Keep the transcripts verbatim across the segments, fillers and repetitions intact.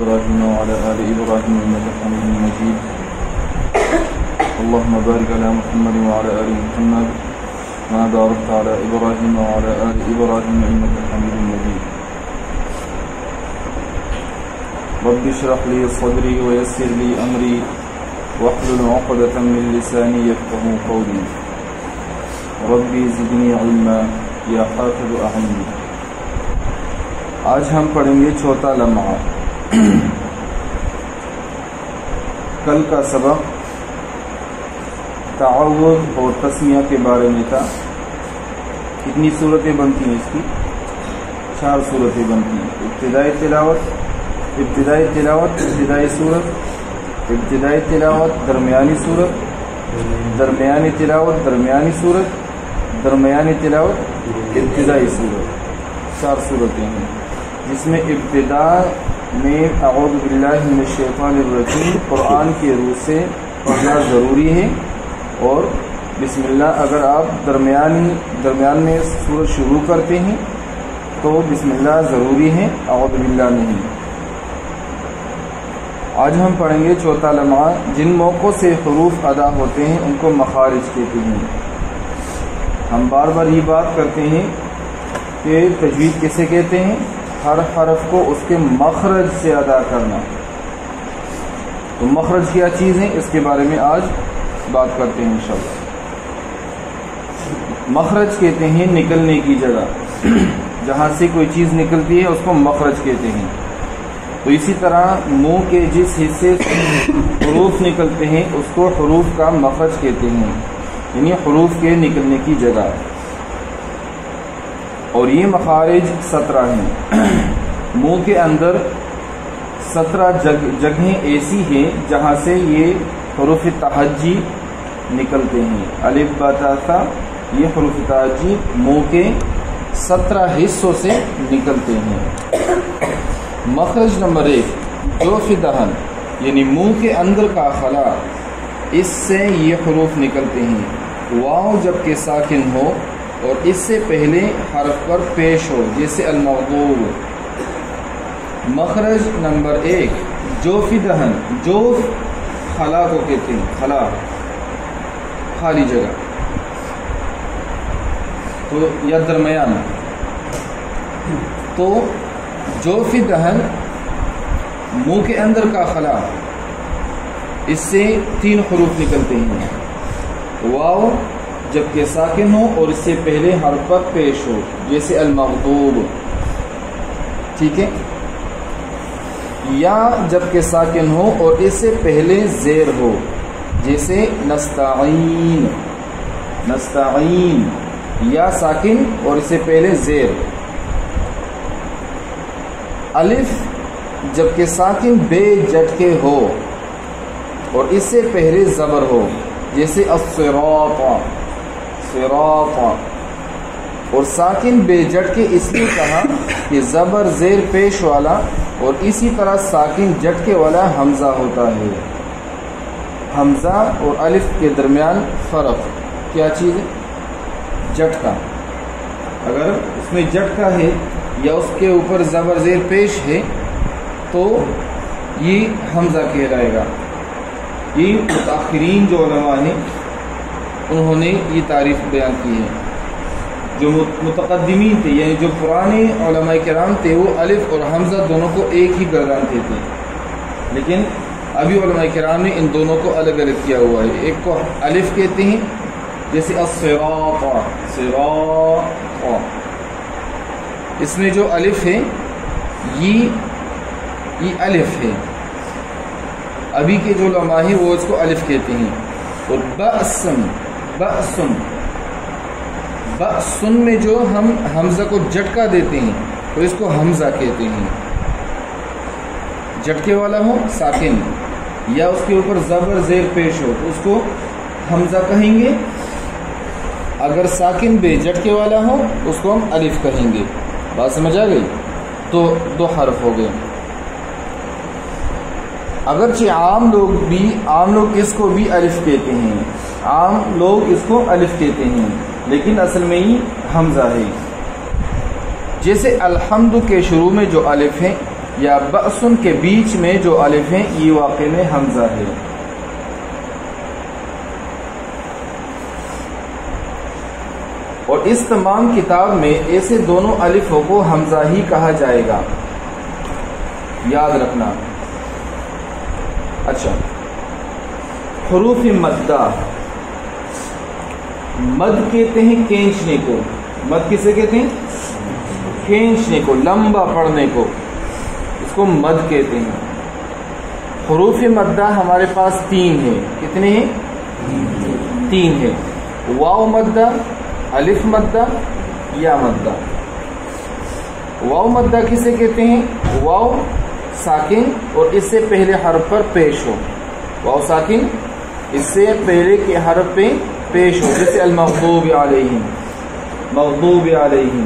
إبراهيم وعلى آل إبراهيم إنك حميد مجيد. اللهم بارك على محمد وعلى آل محمد ما باركت على إبراهيم وعلى آل إبراهيم إنك حميد مجيد. رب اشرح لي صدري ويسر لي أمري واحلل عقدة من لساني يفقهوا قولي. ربي زدني علما یا حافظ اعینی. آج ہم پڑھیں گے چوتھا لمحہ. کل کا سبق تعوذ اور تسمیہ کے بارے میں تھا. کتنی صورتیں بنتی ہیں اس کی؟ چار صورتیں بنتی ہیں. ابتدائی تلاوت ابتدائی تلاوت ابتدائی صورت ابتدائی تلاوت درمیانی صورت درمیانی تلاوت درمیانی صورت درمیانی تلاوت ابتدائی صورت. چار صورتیں ہیں جس میں ابتدا میں اعوذ باللہ من الشیطان الرجیم قرآن کی روح سے پڑھنا ضروری ہے، اور بسم اللہ اگر آپ درمیانی درمیان میں سورت شروع کرتے ہیں تو بسم اللہ ضروری ہے، اعوذ باللہ نہیں. آج ہم پڑھیں گے چوتھا لمحہ. جن موقعوں سے حروف ادا ہوتے ہیں ان کو مخارج کہتے ہیں. ہم بار بار یہ بات کرتے ہیں کہ تجوید کیسے کہتے ہیں؟ ہر حرف کو اس کے مخرج سے ادا کرنا. تو مخرج کیا چیز ہے اس کے بارے میں آج بات کرتے ہیں انشاءاللہ. مخرج کہتے ہیں نکلنے کی جگہ. جہاں سے کوئی چیز نکلتی ہے اس کو مخرج کہتے ہیں. تو اسی طرح منہ کے جس حصے سے حروف نکلتے ہیں اس کو حروف کا مخرج کہتے ہیں، یعنی حروف کے نکلنے کی جگہ. اور یہ مخارج سترہ ہیں. منہ کے اندر سترہ جگ جگہیں ایسی ہیں جہاں سے یہ حروف تہجی نکلتے ہیں. الف با تا ثا یہ حروف تہجی منہ کے سترہ حصوں سے نکلتے ہیں. مخرج نمبر ایک جوف دہن، یعنی منہ کے اندر کا خلا، اس سے یہ حروف نکلتے ہیں. واو جب کہ ساکن ہو اور اس سے پہلے حرف پر پیش ہو، جیسے المغضوب. مخرج نمبر ایک جوف دہن. جوف خلا کو کہتے ہیں، خلا خالی جگہ تو یا درمیان. تو جوف دہن منہ کے اندر کا خلا، اس سے تین حروف نکلتے ہیں. واو جبکہ ساکن ہو اور اس سے پہلے حرف پر پیش ہو، جیسے المغضوب. ٹھیک ہے. یا جبکہ ساکن ہو اور اس سے پہلے زیر ہو، جیسے نستعین. نستعین یا ساکن اور اس سے پہلے زیر. الف جبکہ ساکن بے جٹکے ہو اور اس سے پہلے زبر ہو، جیسے الصراط. صراط. اور ساکن بے جٹکے اس لیے کہا کہ زبر زیر پیش والا اور اسی طرح ساکن جٹکے والا حمزہ ہوتا ہے. حمزہ اور الف کے درمیان فرق کیا چیز ہے؟ جٹکا. اگر اس میں جٹکا ہے یا اس کے اوپر زبر زیر پیش ہے تو یہ حمزہ کہلائے گا. یہ متاخرین جو علماء ہیں انہوں نے یہ تعریف بیان کی ہے. جو متقدمین تھے یعنی جو پرانے علماء کرام تھے وہ الف اور حمزہ دونوں کو ایک ہی گردانتے تھے، لیکن ابھی علماء کرام نے ان دونوں کو الگ الگ کیا ہوا ہے. ایک کو الف کہتے ہیں جیسے الصراط. صراط اس میں جو الف ہے یہ یہ الف ہے. ابھی کے جو علماء ہیں وہ اس کو الف کہتے ہیں. اور بأسن بأسن بأسن میں جو ہم حمزہ کو جھٹکا دیتے ہیں تو اس کو حمزہ کہتے ہیں. جھٹکے والا ہو ساکن یا اس کے اوپر زبر زیر پیش ہو تو اس کو حمزہ کہیں گے. اگر ساکن بے جھٹکے والا ہو اس کو ہم الف کہیں گے. بات سمجھ آ گئی؟ تو دو حرف ہو گئے. اگرچہ عام لوگ بھی عام لوگ اس کو بھی الف کہتے ہیں، عام لوگ اس کو الف کہتے ہیں، لیکن اصل میں ہی حمزہ ہے. جیسے الحمد کے شروع میں جو الف ہے یا بأسن کے بیچ میں جو الف ہیں یہ واقع میں حمزہ ہے. اور اس تمام کتاب میں ایسے دونوں الفوں کو حمزہ ہی کہا جائے گا، یاد رکھنا. اچھا، حروف مدہ، مد کہتے ہیں کھینچنے کو. مد کسے کہتے ہیں؟ کھینچنے کو، لمبا پڑھنے کو، اس کو مد کہتے ہیں. حروف مدہ ہمارے پاس تین ہیں. کتنے ہیں؟ تین ہیں. واو مدہ، الف مدہ، یا مدہ. واو مدہ کسے کہتے ہیں؟ واو ساکن اور اس سے پہلے حرف پر پیش ہو. واو ساکن اس سے پہلے کے حرف پہ پیش ہو، جیسے المغضوب علیہم، مغضوب علیہم.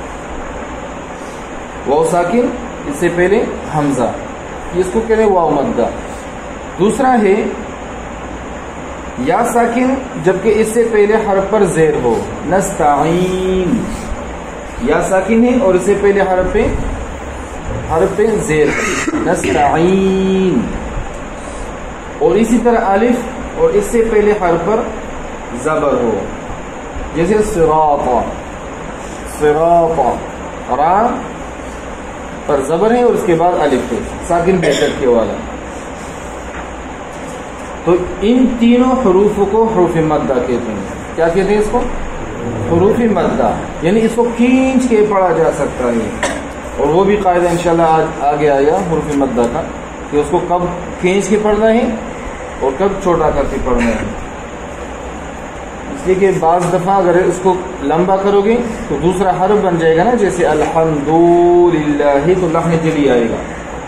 واو ساکن اس سے پہلے حمزہ، اس کو کہتے ہیں واو مدہ. دوسرا ہے یا ساکن جبکہ اس سے پہلے حرف پر زیر ہو. نستعین، یا ساکن ہے اور اس سے پہلے حرف پہ حرف پہ زیر. نستعین. اور اسی طرح الف اور اس سے پہلے حرف پر زبر ہو، جیسے صراط، صراط. را پر زبر ہے اور اس کے بعد الف پہ ساکن بے کے والا. تو ان تینوں حروف کو حروف مدہ کہتے ہیں. کیا کہتے ہیں اس کو؟ حروف مدہ. یعنی اس کو کھینچ کے پڑھا جا سکتا ہے. اور وہ بھی قاعدہ انشاءاللہ آج آگے آئے گا حروف مدہ کا، کہ اس کو کب کھینچ کے پڑھنا ہے اور کب چھوٹا کر کے پڑھنا ہے. اس لیے کہ بعض دفعہ اگر اس کو لمبا کرو گے تو دوسرا حرف بن جائے گا نا، جیسے الحمدللہ، تو لحن جلی آئے گا.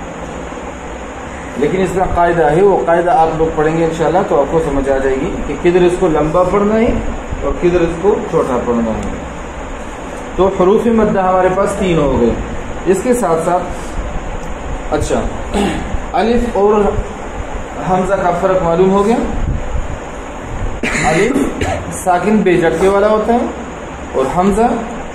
لیکن اس کا قاعدہ ہے، وہ قاعدہ آپ لوگ پڑھیں گے انشاءاللہ تو آپ کو سمجھ آ جائے گی کہ کدھر اس کو لمبا پڑھنا ہے اور کدھر اس کو چھوٹا پڑھنا ہے. تو حروف مدہ ہمارے پاس تین ہو گئے. اس کے ساتھ ساتھ اچھا الف اور حمزہ کا فرق معلوم ہو گیا. الف ساکن بے جٹکے والا ہوتا ہے اور حمزہ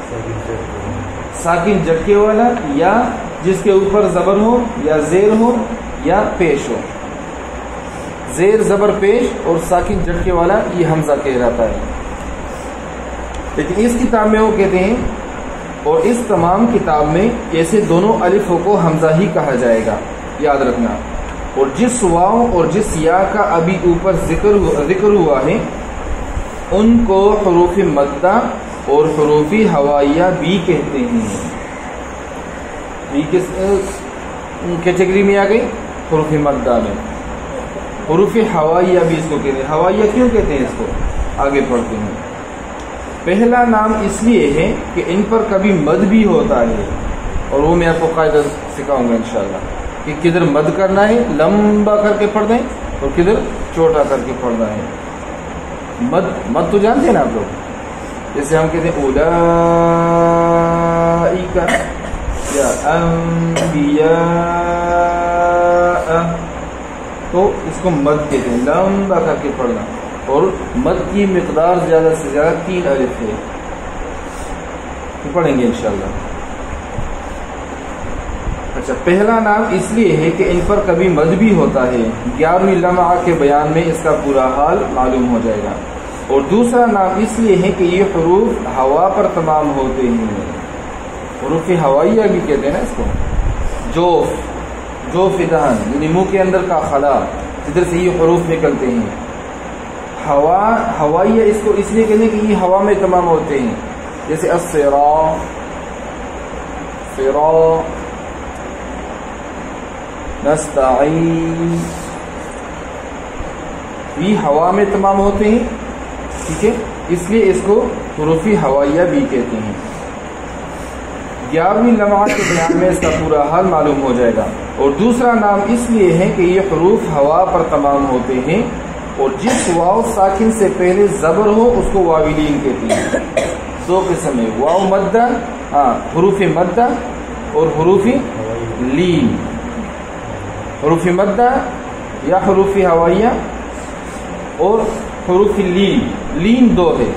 ساکن جٹکے والا، یا جس کے اوپر زبر ہو یا زیر ہو یا پیش ہو. زیر زبر پیش اور ساکن جٹکے والا یہ حمزہ کہلاتا ہے. لیکن اس کتاب میں وہ کہتے ہیں، اور اس تمام کتاب میں ایسے دونوں الفوں کو حمزہ ہی کہا جائے گا، یاد رکھنا. اور جس واو اور جس یا کا ابھی اوپر ذکر ذکر ہوا ہے ان کو حروف مدہ اور حروف ہوائیہ بھی کہتے ہیں. یہ کس کیٹیگری میں آ گئی؟ حروف مدہ میں. حروف ہوائیہ بھی اس کو کہتے ہیں. ہوائیہ کیوں کہتے ہیں اس کو؟ آگے پڑھتے ہیں. پہلا نام اس لیے ہے کہ ان پر کبھی مد بھی ہوتا ہے، اور وہ میں آپ کو قاعدہ سکھاؤں گا انشاءاللہ کہ کدھر مد کرنا ہے، لمبا کر کے پڑھنا ہے، اور کدھر چھوٹا کر کے پڑھنا ہے. مد مد تو جانتے ہیں نا آپ لوگ، جیسے ہم کہتے ہیں اولئک یا انبیاء، تو اس کو مد کہتے ہیں، لمبا کر کے پڑھنا. اور مد کی مقدار زیادہ سے زیادہ تین الف ہے، پڑھیں گے انشاءاللہ. اچھا، پہلا نام اس لیے ہے کہ ان پر کبھی مد بھی ہوتا ہے. گیارہویں لمعہ کے بیان میں اس کا پورا حال معلوم ہو جائے گا. اور دوسرا نام اس لیے ہے کہ یہ حروف ہوا پر تمام ہوتے ہیں. حروف ہوائیہ بھی کہتے ہیں نا اس کو. جوف، جوف دہن یعنی منہ کے اندر کا خلا، جدھر سے یہ حروف نکلتے ہیں. ہوا ہوائیہ اس کو اس لیے کہتے ہیں کہ یہ ہوا میں تمام ہوتے ہیں، جیسے الصراع، صراع، نستعین، یہ ہوا میں تمام ہوتے ہیں. ٹھیک ہے، اس لیے اس کو حروف ہوائیہ بھی کہتے ہیں. گیارہویں لمعہ کے بیان میں اس کا پورا حال معلوم ہو جائے گا. اور دوسرا نام اس لیے ہے کہ یہ حروف ہوا پر تمام ہوتے ہیں، اور جس واو ساکن سے پہلے زبر ہو اس کو واویلین کہتے ہیں. دو قسم ہے، واو مدہ، ہاں حروف مدہ اور حروف لین. حروف مدہ یا حروف ہوائیہ اور حروف لین. لین دو ہے،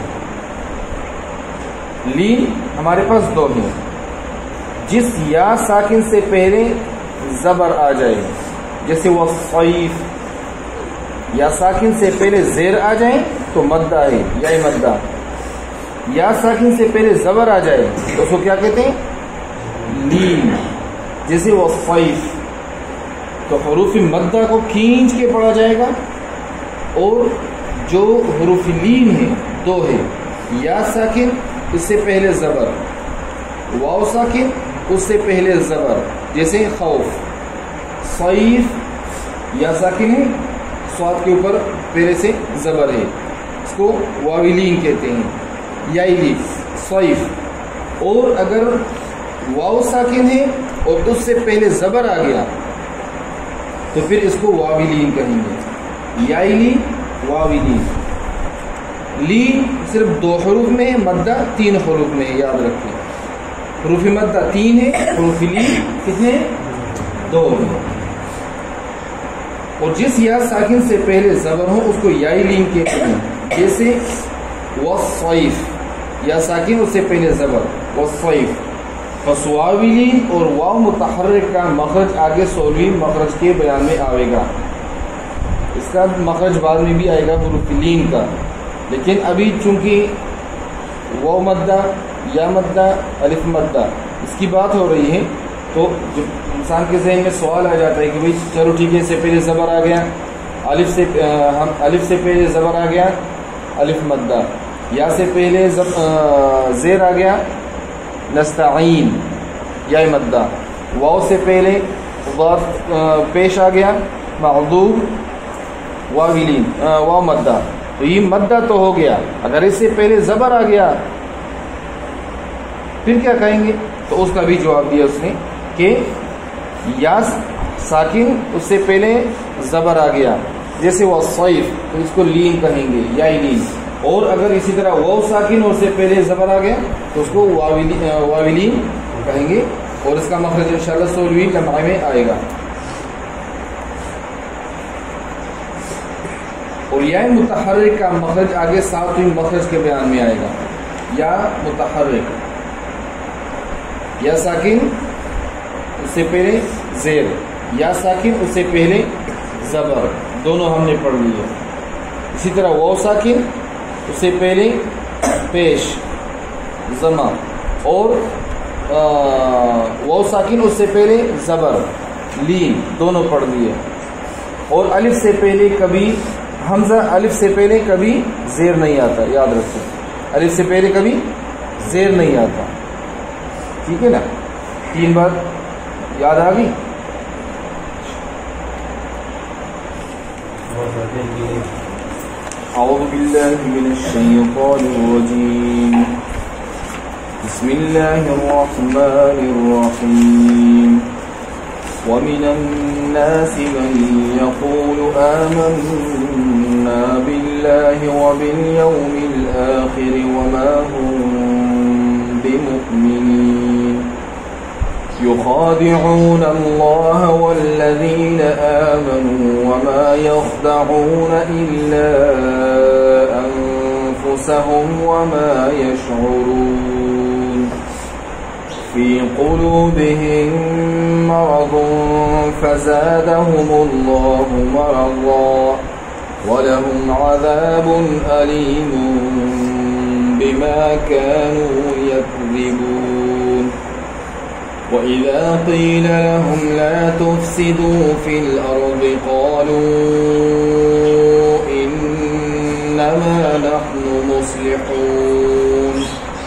لین ہمارے پاس دو ہے. جس یا ساکن سے پہلے زبر آ جائے، جیسے وہ صیف، یا ساکن سے پہلے زیر آ جائیں تو مدہ ہے یا مدہ، یا ساکن سے پہلے زبر آ جائے تو اس کو کیا کہتے ہیں؟ لین، جیسے وہ صیف۔ تو حروف مدہ کو کھینچ کے پڑھا جائے گا، اور جو حروف لین ہے دو ہے، یا ساکن اس سے پہلے زبر، واو ساکن اس سے پہلے زبر، جیسے خوف، صیف یا ساکن ہے، صاد کے اوپر پہلے سے زبر ہے، اس کو واویلین کہتے ہیں، یا صیف۔ اور اگر واو ساکن ہے اور اس سے پہلے زبر آ گیا تو پھر اس کو واویلین کہیں گے، یائلی واویلین۔ لین صرف دو حروف میں ہے، مدہ تین حروف میں ہے، یاد رکھیں، حروف مدہ تین ہے، حروف لین کتنے؟ دو ہیں۔ اور جس یا ساکن سے پہلے زبر ہو اس کو یائی لین کہتے ہیں، جیسے والصیف، یا ساکن اس سے پہلے زبر، والصیف۔ پس واویلین اور واو متحرک کا مخرج آگے سولہویں مخرج کے بیان میں آئے گا، اس کا مخرج بعد میں بھی آئے گا حروف لین کا، لیکن ابھی چونکہ واو مدہ، یا مدہ، الف مدہ اس کی بات ہو رہی ہے، تو جب انسان کے ذہن میں سوال آ جاتا ہے کہ بھئی چلو ٹھیک ہے، اس سے پہلے زبر آ گیا، الف سے ہم الف سے پہلے زبر آ گیا الف مدہ، یا سے پہلے زیر آ گیا نستعین یا مدہ، واو سے پہلے ضاد پیش آ گیا معذوب واویلین واو مدہ، تو یہ مدہ تو ہو گیا، اگر اس سے پہلے زبر آ گیا پھر کیا کہیں گے؟ تو اس کا بھی جواب دیا اس نے کہ یا ساکن اس سے پہلے زبر آ گیا، جیسے وہ صیف تو اس کو لین کہیں گے، یا لین۔ اور اگر اسی طرح واو ساکن اور سے پہلے زبر آ گیا تو اس کو واویلین کہیں گے، اور اس کا مخرج انشاءاللہ سولہویں جمعہ میں آئے گا۔ اور یا متحرک کا مخرج آگے ساتویں مخرج کے بیان میں آئے گا، یا متحرک، یا ساکن اس سے پہلے زیر، یا ساکن اس سے پہلے زبر، دونوں ہم نے پڑھ لیے۔ اسی طرح واو ساکن اس سے پہلے پیش زما، اور واو ساکن اس سے پہلے زبر لین، دونوں پڑھ لیے۔ اور الف سے پہلے کبھی حمزہ، الف سے پہلے کبھی زیر نہیں آتا، یاد رکھیں، الف سے پہلے کبھی زیر نہیں آتا، ٹھیک ہے نا؟ تین بات یاد آ گئی؟ اعوذ باللہ من الشیطان الرجیم، بسم اللہ الرحمن الرحیم، ومن الناس من يقول آمنا بالله وباليوم الآخر وما هم بمؤمنين يخادعون الله والذين آمنوا وما يخدعون إلا أنفسهم وما يشعرون في قلوبهم مرض فزادهم الله مرضا ولهم عذاب أليم بما كانوا يكذبون وإذا قيل لهم لا تفسدوا في الأرض قالوا إنما نحن مصلحون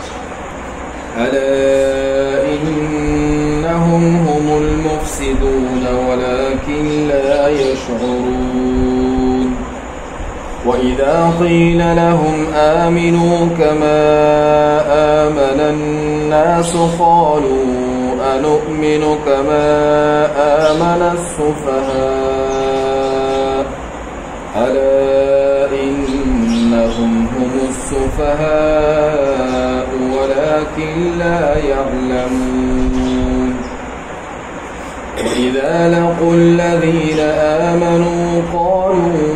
ألا إنهم هم المفسدون ولكن لا يشعرون وإذا قيل لهم آمنوا كما آمن الناس قالوا أنؤمن كما آمن السفهاء ألا إنهم هم السفهاء ولكن لا يعلمون وإذا لقوا الذين آمنوا قالوا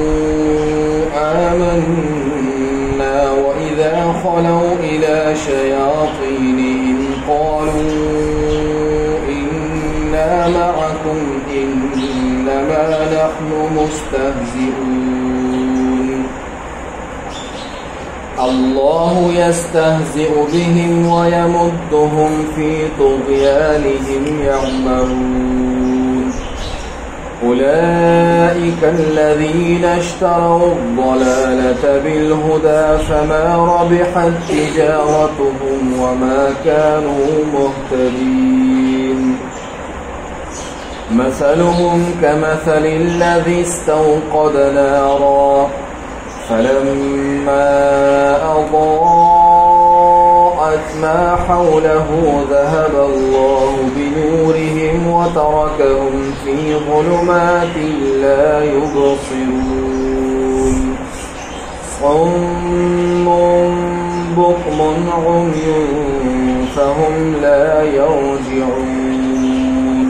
آمنا وإذا خلوا إلى شياطينهم قالوا إنا معكم إنما نحن مستهزئون الله يستهزئ بهم ويمدهم في طغيانهم يعمهون أولئك الذين اشتروا الضلالة بالهدى فما ربحت تجارتهم وما كانوا مهتدين مثلهم كمثل الذي استوقد نارا فلما أضاءت ما حوله ذهب الله بنورهم وتركهم في ظلمات لا يبصرون صم بكم عمي فهم لا يرجعون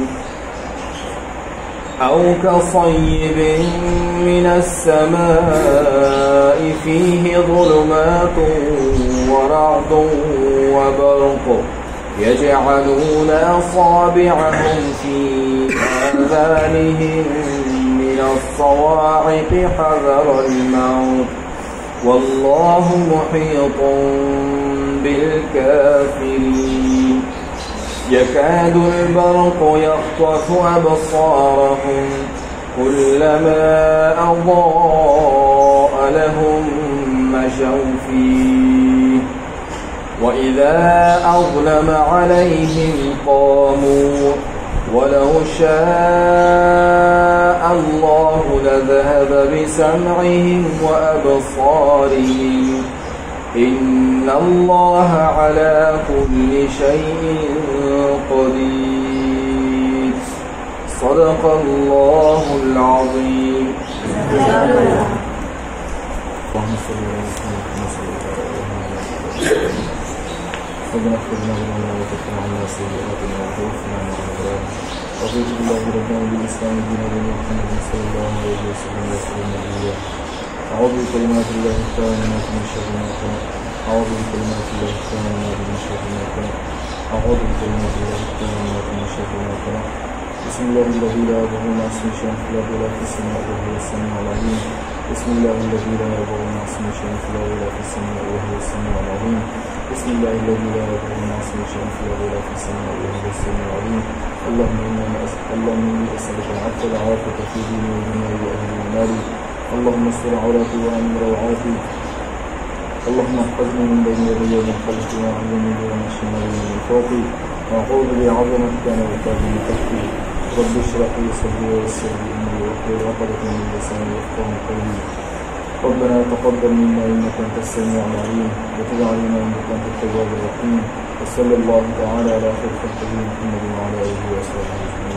أو كصيب من السماء فيه ظلمات ورعد وبرق يجعلون أصابعهم في آذانهم من الصواعق حذر الموت والله محيط بالكافرين يكاد البرق يخطف أبصارهم كلما أضاء لهم مشوا فيه وإذا أظلم عليهم قاموا ولو شاء الله لذهب بسمعهم وأبصارهم إن الله على كل شيء قدير صدق الله العظيم. ربنا اغفر لنا ذنوبنا وكفر عنا سيئاتنا وتوفنا مع الابرار. رضيت بالله ربنا وبالاسلام دينا وبمحمد صلى الله عليه وسلم رسولا نبيا. أعوذ بكلمات الله التامات من شر ما خلق. أعوذ بكلمات الله التامات من شر ما خلق. أعوذ بكلمات الله التامات من شر ما خلق. بسم الله الذي لا يضر مع اسمه شيء في الأرض ولا في السماء وهو السميع العليم. بسم الله الذي لا يضر مع اسمه شيء في الأرض ولا في السماء وهو السميع العليم. بسم الله الذي لا يضر مع اسمه شيء في الأرض ولا في السماء وهو السميع العليم. اللهم إنا اللهم إني أسألك العفو والعافية في ديني ودنياي وأهلي ومالي. اللهم استر عوراتي وأمن روعاتي. اللهم احفظني من بين يدي ومن خلفي وعن يميني ومن شمالي ومن فوقي وأعوذ بعظمتك أن أغتال من تحتي. رب اشرح لي صدري ويسر لي أمري واحلل عقدة من لساني يفقهوا قولي. ربنا تقبل منا إنك أنت السميع العليم وتب علينا إنك أنت التواب الرحيم. وصلى الله تعالى على خير خلقه محمد وعلى آله وصحبه أجمعين.